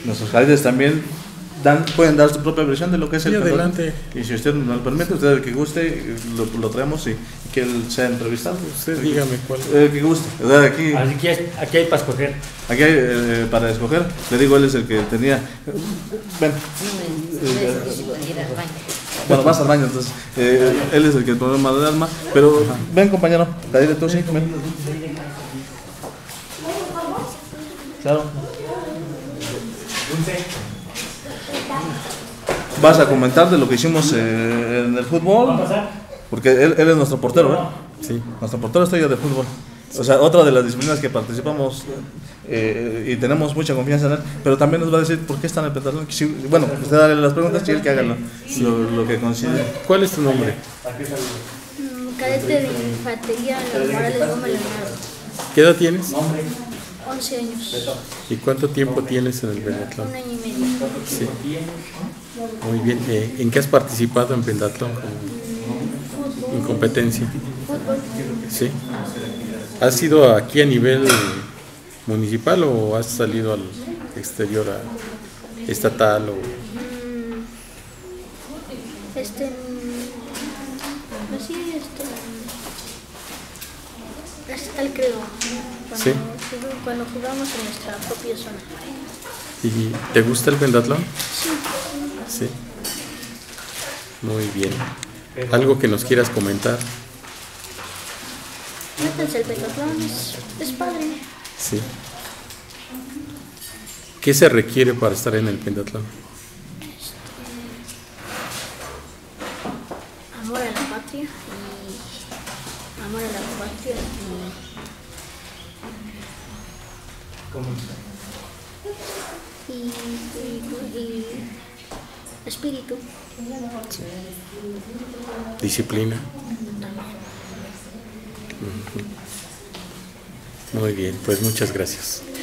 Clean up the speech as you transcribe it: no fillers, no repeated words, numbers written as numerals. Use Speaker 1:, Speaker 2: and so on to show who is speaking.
Speaker 1: nuestros cadetes también pueden dar su propia versión de lo que es el pentatlón.
Speaker 2: Adelante.
Speaker 1: Y si usted nos lo permite, usted el que guste, lo traemos y que él sea entrevistado.
Speaker 2: Usted dígame cuál.
Speaker 1: El que guste. Aquí
Speaker 3: Aquí hay para escoger.
Speaker 1: Aquí hay para escoger. Le digo, él es el que tenía. Ven. Bueno, vas al baño, entonces. Él es el que el problema del alma. Pero ven, compañero. Cadire, tú sí, ven. Claro. Vas a comentar de lo que hicimos en el fútbol, porque él es nuestro portero, ¿eh?
Speaker 2: Sí.
Speaker 1: Nuestro portero estrella de fútbol. O sea, otra de las disciplinas que participamos y tenemos mucha confianza en él, pero también nos va a decir por qué está en el pentatlón. Bueno, usted dale las preguntas y él que haga lo que considere.
Speaker 2: ¿Cuál es tu nombre?
Speaker 4: Cadete de infantería Los Morales Gómez Leonardo.
Speaker 2: ¿Qué edad tienes?
Speaker 4: 11 años.
Speaker 2: ¿Y cuánto tiempo tienes en el pentatlón?
Speaker 4: 1 año y medio.
Speaker 2: Sí. Muy bien. ¿En qué has participado en pentatlón? En competencia.
Speaker 4: Fútbol.
Speaker 2: Sí. ¿Has ido aquí a nivel municipal o has salido al exterior, a estatal?
Speaker 4: Pues sí, estatal creo.
Speaker 2: Sí.
Speaker 4: Cuando jugamos en nuestra propia zona.
Speaker 2: ¿Y te gusta el pentatlón?
Speaker 4: Sí.
Speaker 2: Sí. Muy bien. ¿Algo que nos quieras comentar?
Speaker 4: Métanse el pentatlón, es padre.
Speaker 2: Sí. ¿Qué se requiere para estar en el pentatlón?
Speaker 4: Amor a la patria y espíritu.
Speaker 2: Sí. Disciplina. Muy bien, pues muchas gracias.